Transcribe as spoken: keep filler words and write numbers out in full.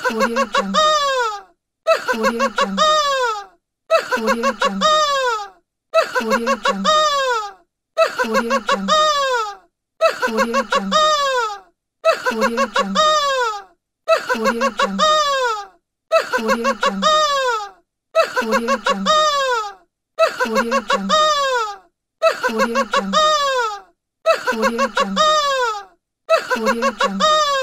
Audio Jungle. Audio Jungle. Audio Jungle. Audio Jungle. Audio Jungle. Audio Jungle. Audio Jungle. Audio Jungle. Audio Jungle. Audio Jungle. Audio Jungle. Audio Jungle. Audio Jungle. Audio Jungle.